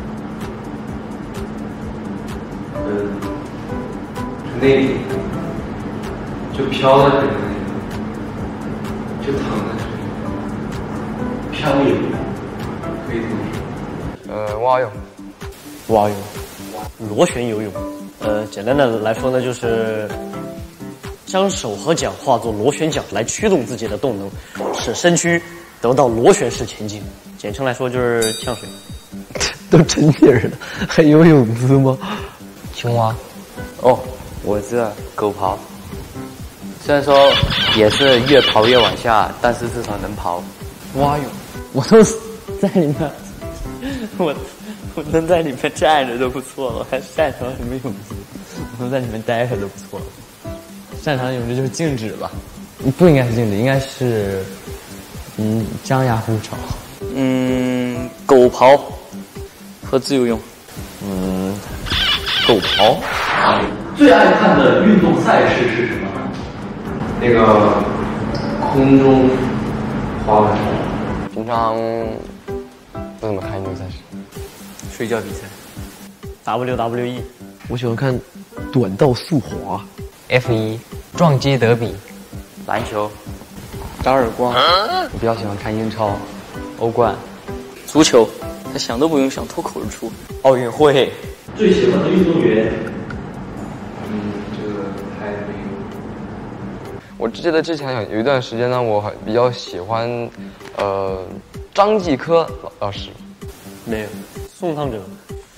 内力，就飘在水里，就躺在水里， 漂泳， 可以这么说。 蛙泳， 蛙泳，螺旋游泳。简单的来说呢，就是将手和脚化作螺旋桨来驱动自己的动能，使身躯得到螺旋式前进。简称来说就是呛水。 都沉底儿了，还有泳姿吗？ 青蛙。 哦，我知道，狗刨。虽然说也是越刨越往下，但是至少能刨。 蛙泳， 我都在里面，我能在里面站着都不错了，我还擅长什么泳姿？我能在里面待着都不错了。擅长泳姿就是静止吧？不应该是静止，应该是张牙舞爪。 狗刨和自由泳。 狗刨。 最爱看的运动赛事是什么？ 那个空中滑板。 平常不怎么看运动赛事？ 睡觉比赛。 WWE。 我喜欢看短道速滑。 F1 撞击德比。 篮球。打耳光。 我比较喜欢看英超、欧冠。 足球。他想都不用想，脱口而出。奥运会。 最喜欢的运动员？ 这个还没有。我记得之前有一段时间呢，我比较喜欢，张继科老师。 没有。宋汤哲。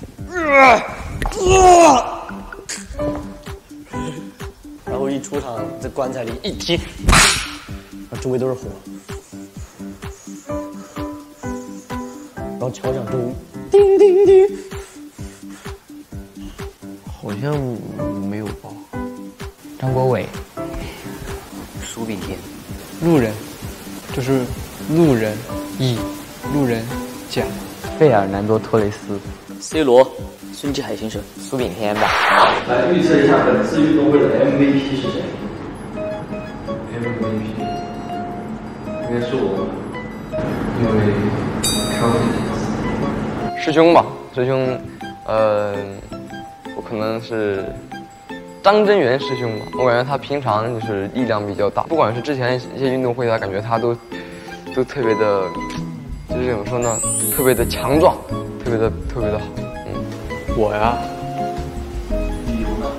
然后一出场在棺材里一踢，然后周围都是火。然后敲响钟，叮叮叮。 好像没有吧。 张国伟。 苏炳添。 路人，就是路人乙，路人甲。 费尔南多·托雷斯。 C 罗。孙继海先生。 苏炳添吧。 来预测一下本次运动会的 MVP 是谁 ？MVP 应该是我，因为师兄吧，师兄，我可能是张真源师兄吧。我感觉他平常就是力量比较大，不管是之前一些运动会，他感觉他都特别的，就是怎么说呢，特别的强壮，特别的好。 我呀， 理由呢？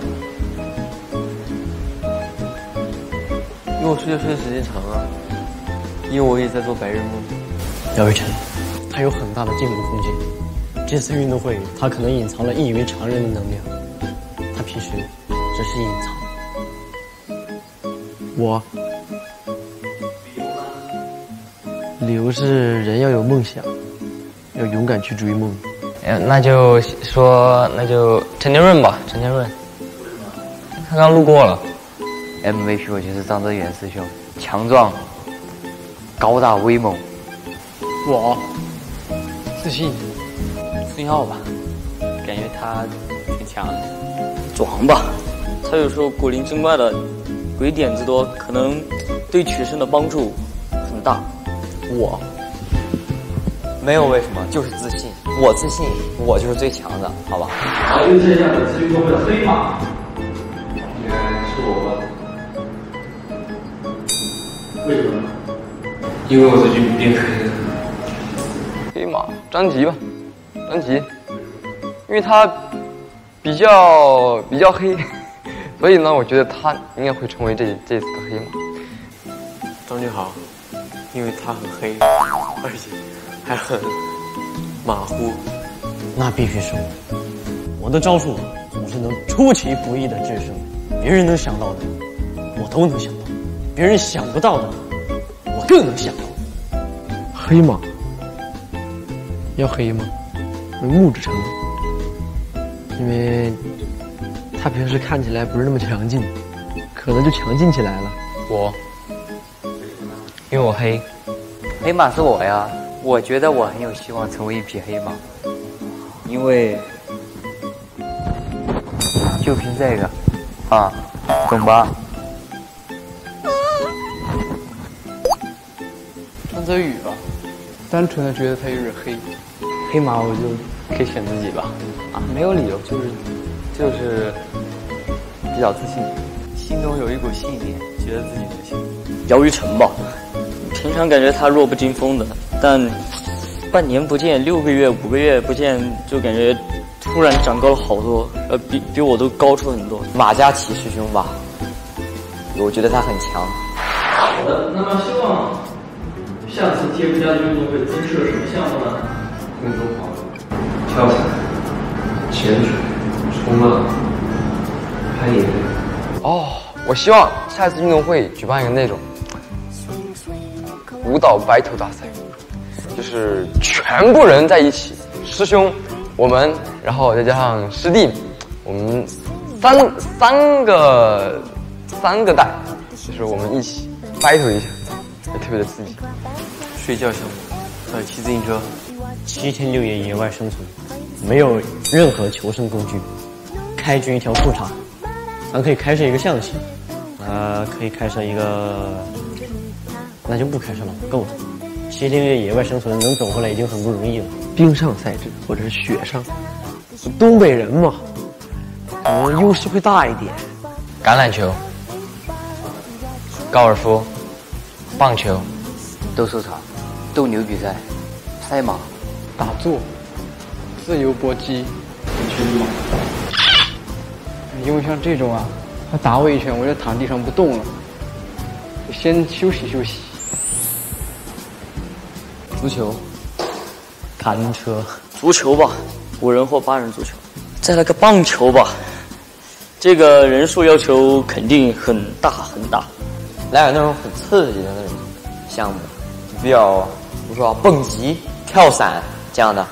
因为我睡觉睡的时间长啊，因为我也在做白日梦。 姚雨辰，他有很大的进步空间。这次运动会，他可能隐藏了异于常人的能量，他平时只是隐藏。 我，理由是人要有梦想，要勇敢去追梦。 那就陈天润吧，陈天润，他刚路过了。 MVP 我觉得是张泽远师兄，强壮、高大威猛。 我自信，孙浩吧，感觉他挺强的。 左航吧，他有时候古灵精怪的鬼点子多，可能对取胜的帮助很大。 我没有为什么，就是自信。我自信，我就是最强的，好吧？ 来预测一下本次运动会的黑马，应该是我吧？为什么呢？ 因为我最近变黑了。 黑马张吉吧，张吉，因为他比较黑，所以呢，我觉得他应该会成为这次的黑马。 张俊豪，因为他很黑，而且还很马虎。 那必须是我，我的招数总是能出其不意的制胜，别人能想到的我都能想到，别人想不到的我更能想到。 黑马要黑吗？木质成因为他平时看起来不是那么强劲，可能就强劲起来了。 我，因为我黑。 黑马是我呀，我觉得我很有希望成为一匹黑马，因为就凭这个啊，懂吧？ 张泽宇吧，单纯的觉得他有点黑。黑马我就可以选自己吧。 啊，没有理由，就是比较自信，心中有一股信念，觉得自己能行。 姚雨辰吧，平常感觉他弱不禁风的，但半年不见、6个月、5个月不见，就感觉突然长高了好多，比我都高出很多。 马嘉祺师兄吧，我觉得他很强。 好的，那么希望下次TF家的运动会增设什么项目呢？ 空中滑轮、跳伞、潜水、冲浪、攀岩。 哦，我希望下次运动会举办一个那种舞蹈battle大赛，就是全部人在一起，师兄，我们，然后再加上师弟，我们三个代，就是我们一起 battle 一下，也特别的刺激。 睡觉项目，骑自行车 ，7天6夜野外生存，没有任何求生工具，开军一条裤衩，咱可以开设一个象棋，可以开设一个，那就不开设了，够了。 7天的野外生存能走回来已经很不容易了。 冰上赛制或者是雪上，东北人嘛，可能优势会大一点。 橄榄球、高尔夫、棒球、 斗兽场、斗牛比赛、赛马、 打坐、自由搏击、群马。因为像这种啊，他打我一拳，我就躺地上不动了，就先休息休息。 足球、 卡丁车、 足球吧，5人或8人足球，再来个棒球吧。这个人数要求肯定很大很大， 来点那种很刺激的那种项目，比较，比如说蹦极、跳伞这样的。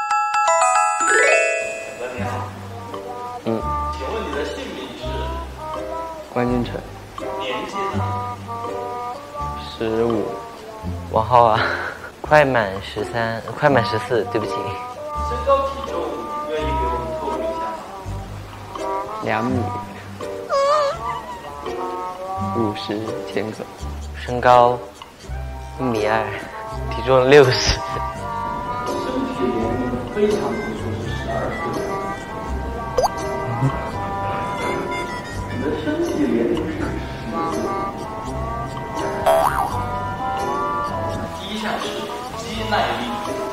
你好。请问你的姓名是？ 关金城。 年纪呢 ？15。 王浩啊，快满13，快满14，对不起。 身高体重，愿意给我们透露一下吗 ？2米，50前走。 身高1.2米，体重60。 身体年龄非常不错，是12岁。你的身体年龄是10岁。第一项是肌耐力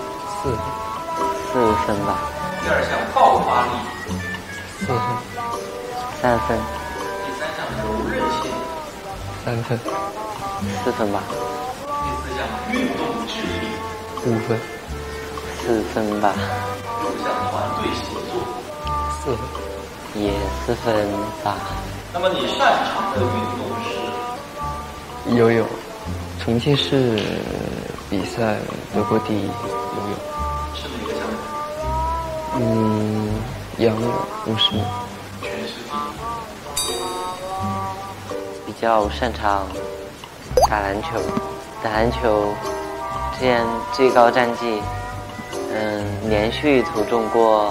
4分吧。 第二项爆发力 4分。 3分。 第三项柔韧性 3分。 4分吧。 第四项运动智力 5分。 4分吧。 第五项团队协作 4分。 也4分吧。 那么你擅长的运动是？ 游泳，重庆市比赛得过第1游泳。 是哪个项目？ 仰泳50米。 全世界。 比较擅长打篮球，打篮球之前最高战绩，连续投中过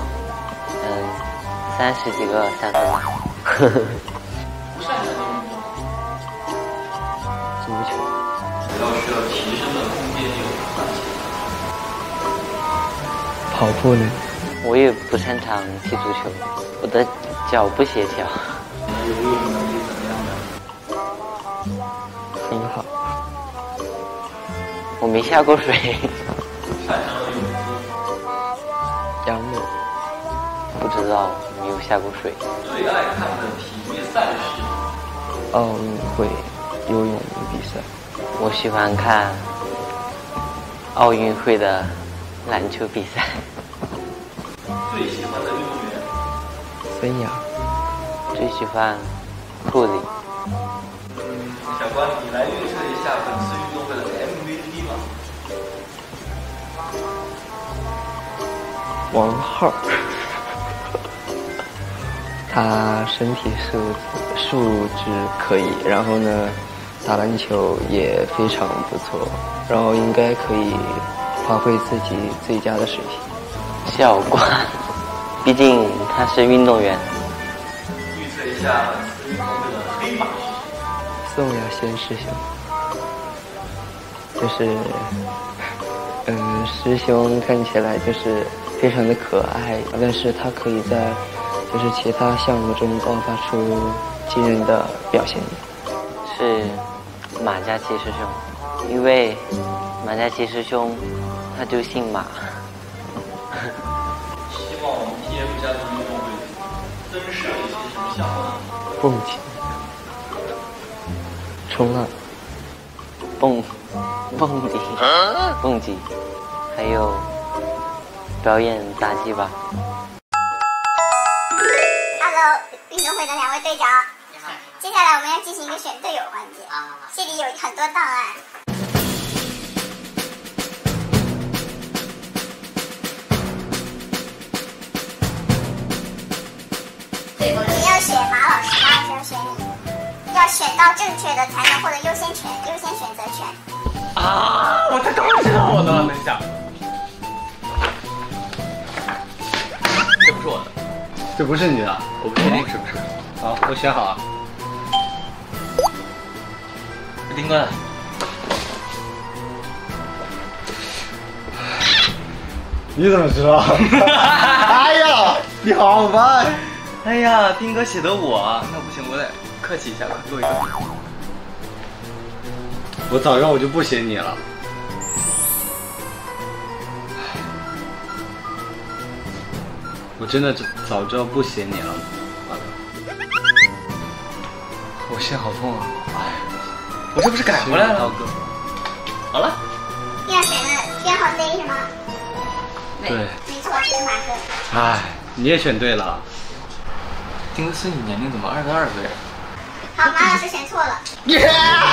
30几个3分吧。 不擅长的运动？ 足球。 需要提升的空间有哪些？ 跑步呢？ 我也不擅长踢足球，我的脚不协调。 游泳能力怎么样呢？ 很好。 我没下过水。 擅长的泳姿？ 仰泳。 不知道，没有下过水。 最爱看的体育赛事？ 奥运会游泳比赛。 我喜欢看奥运会的篮球比赛。 最喜欢的运动员？ 孙杨。 最喜欢库里。 小关，你来预测一下本次运动会的 MVP 吗？ 王浩。他身体素质可以，然后呢，打篮球也非常不错，然后应该可以发挥自己最佳的水平。 小关，毕竟他是运动员。 预测一下本次运动会的黑马是谁？ 宋亚轩师兄，就是师兄看起来就是非常的可爱，但是他可以在就是其他项目中爆发出惊人的表现力。 是马嘉祺师兄，因为马嘉祺师兄他就姓马。 希望我们 TF 家族运动会增设一些什么项目呢？ 蹦极、冲浪、 蹦极，还有表演杂技吧。 Hello， 运动会的2位队长，接下来我们要进行一个选队友环节，这里有很多档案。你要选马老师，马老师要选你，要选到正确的才能获得优先选择权。 啊！我这刚知道我的，等一下，这不是我的， 这不是你的， 我不确定是不是。 好，我选好了。 丁哥， 你怎么知道？哎呀，你好吧？ 哎呀，斌哥写的我，那不行，我得客气一下吧，给我一个。 我早知道我就不写你了。我真的早知道不写你了。我心好痛啊！ 我这不是改回来了？好了。 要选的编号 Z 是吗？ 对。 没错，是马哥。 哎，你也选对了。 丁哥，你年龄怎么22岁？ 好，马老师选错了。 耶！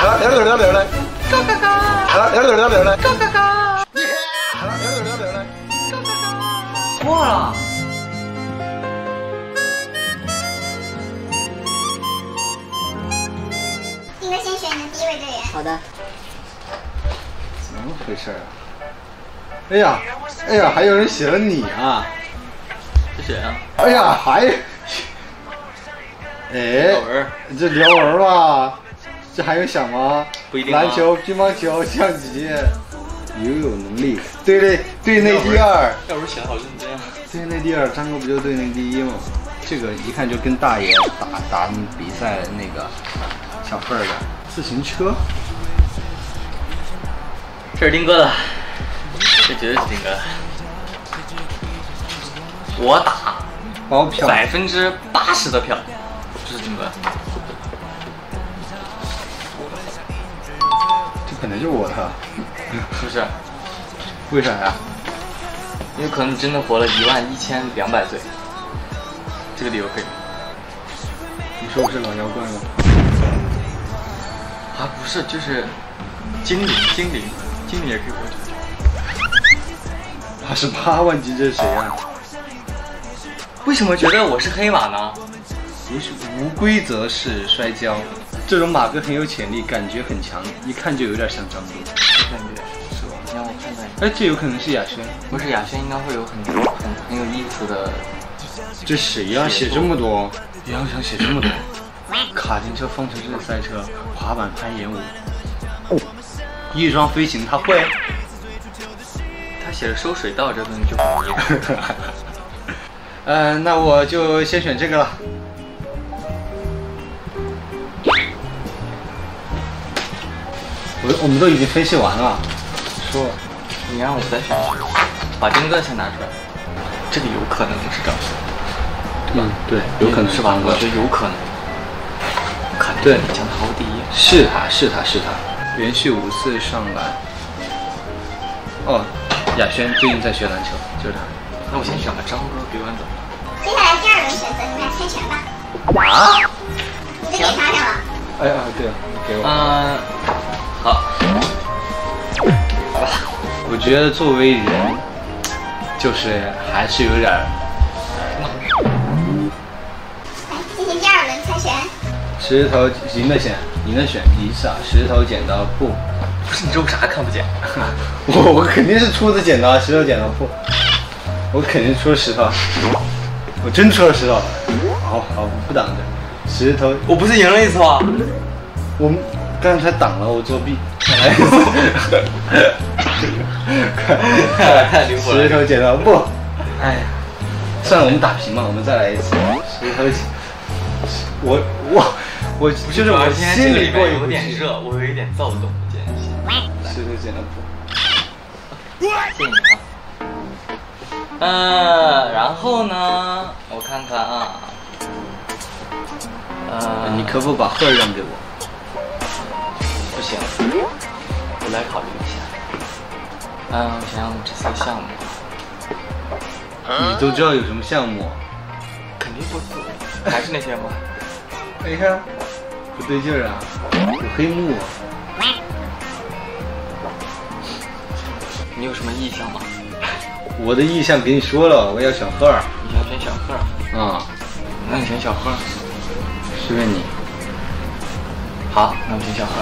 错了。 丁哥先选你的第一位队员。 好的。 怎么回事啊？哎呀，哎呀，还有人写了你啊！ 这谁啊？ 哎呀，还，哎，这撩文吧？这还用想吗？ 不一定。 篮球、乒乓球、象棋，游泳能力，队内第二。 要不是写的好认真啊。 队内第二，张哥不就队内第一吗？这个一看就跟大爷打比赛那个小份儿的自行车。 这是丁哥的，这绝对是丁哥的。我打包票 80%的票，这是丁哥的。 这可能就是我的， 是不是？ 为啥呀？ 因为可能你真的活了11200岁，这个理由可以。 你说我是老妖怪吗？ 啊，不是，就是精灵也可以活着。 88万级，这是谁啊？ 为什么觉得我是黑马呢？ 无规则式摔跤，这种马哥很有潜力，感觉很强，一看就有点像张哥。 感觉是吧？你让我看看。 哎，这有可能是雅轩。 不是雅轩，应该会有很有意思的。 这谁呀？写这么多？杨想写这么多？卡丁车、方程式赛车、滑板、攀岩舞、翼装飞行，他会？ 他写的收水稻这东西就很容易。 那我就先选这个了。我们都已经分析完了。说， 你让我再选一个，把丁哥先拿出来。这个有可能是张哥。 对，有可能是吧？我觉得有可能。 对， 讲的毫无第一。 是他，连续5次上篮。哦，雅轩最近在学篮球，就是他。 那我先选个张哥，别管怎么。 接下来第2轮选择，你们俩猜拳吧。 啊？ 你就给他上了。 哎呀，对了，你给我。 好。 我觉得作为人，就是还是有点。 来，进行第2轮猜拳。 石头赢的选，一次啊！石头剪刀布。 不是你这有啥看不见？ 我肯定是出的剪刀，石头剪刀布。我肯定出了石头，我真出了石头。好，不挡着。石头， 我不是赢了一次吗？ 我刚才挡了，我作弊。 太离谱了！ 石头剪刀布。哎呀，算了，我们打平吧，我们再来一次。石头剪，我就是我心里过意不去。 有点热，我有一点躁动，今天石头剪刀布。 谢谢你啊。然后呢，我看看啊。 你可否把盒让给我？ 不行，我来考虑一下。我想想这4个项目。 你都知道有什么项目？ 肯定不是，还是那些吗？ 你看，不对劲儿啊，有黑幕。 你有什么意向吗？ 我的意向给你说了，我要小贺。 你要选小贺？ 啊， 那你选小贺？ 随便你。 好，那我选小贺。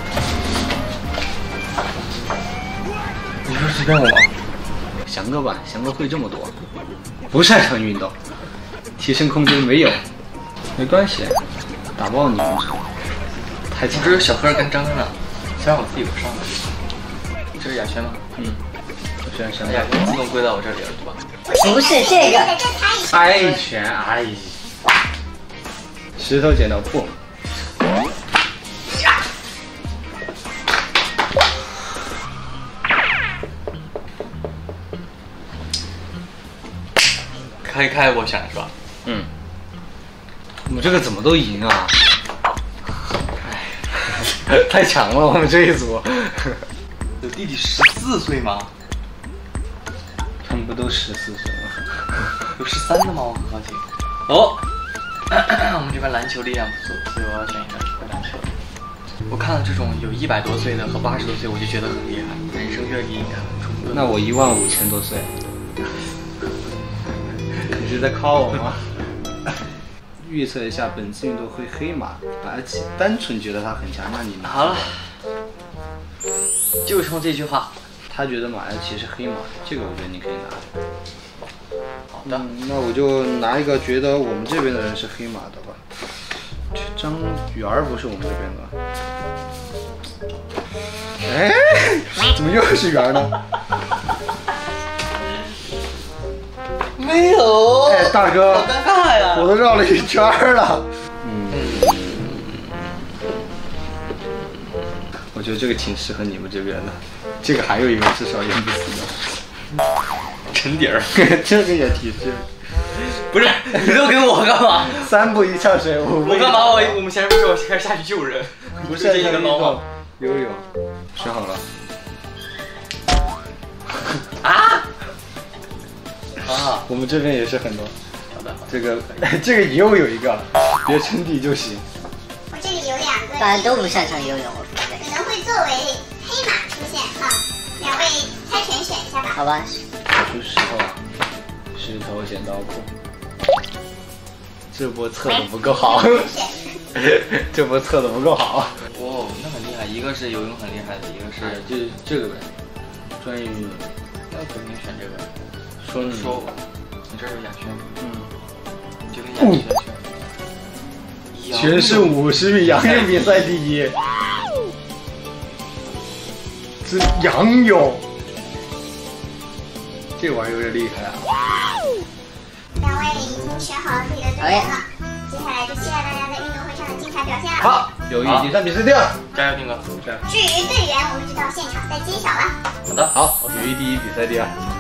你说随便我？ 翔哥吧，翔哥会这么多，不擅长运动，提升空间没有，没关系，打爆你们。 还不是小贺跟张呢，虽然我自己不上的。这是雅轩吗？ 转身。 哎呀，自动归到我这里了，对吧？ 不是这个。 猜拳，哎呀，石头剪刀布。 开我选是吧？ 嗯。我们这个怎么都赢啊？太强了，我们这一组。 有弟弟14岁吗？ 他们不都14岁吗？ 有13的吗？我很好奇。哦，我们这边篮球力量不错，所以我要选一个篮球。我看到这种有100多岁的和80多岁，我就觉得很厉害，人生阅历应该很充分。 那我15000多岁。你是在夸我吗？预测一下本次运动会黑马，而且单纯觉得他很强，那你拿好了，就冲这句话。 他觉得马尔奇是黑马，这个我觉得你可以拿。 好的， 那我就拿一个觉得我们这边的人是黑马的吧。这张雨儿不是我们这边的。哎，怎么又是圆呢？ 没有。 哎，大哥， 好尴尬呀！ 我都绕了一圈了。我觉得这个挺适合你们这边的。这个还有一个至少淹不死的。 沉底儿， 这个也提示。 不是，你都跟我干嘛 ？3步一跳水， 我干嘛？我们前面不是我开始下去救人， 不是这一个猫吗？ 游泳，选好了。 啊！ 我们这边也是很多。 好的， 这个又有一个，别沉底就行。 我这里有2个， 大家都不擅长游泳，我发现。 可能会作为黑马出现啊，2位猜拳选一下吧。 好吧。 出石头，石头剪刀布。这波测的不够好，这波测的不够好。 哦，那很厉害，一个是游泳很厉害的，一个是就是这个呗，专业运动。 那肯定选这个。 说我，你这有亚轩，就跟亚轩。 全是50米仰泳比赛第1，这仰泳，这玩意儿有点厉害啊 ！2位已经选好了自己的队员了，接下来就期待大家在运动会上的精彩表现了。 好，友谊第3比赛第2， 加油，兵哥！ 至于队员，我们就到现场再揭晓了。 好的， 好，友谊第1比赛第2。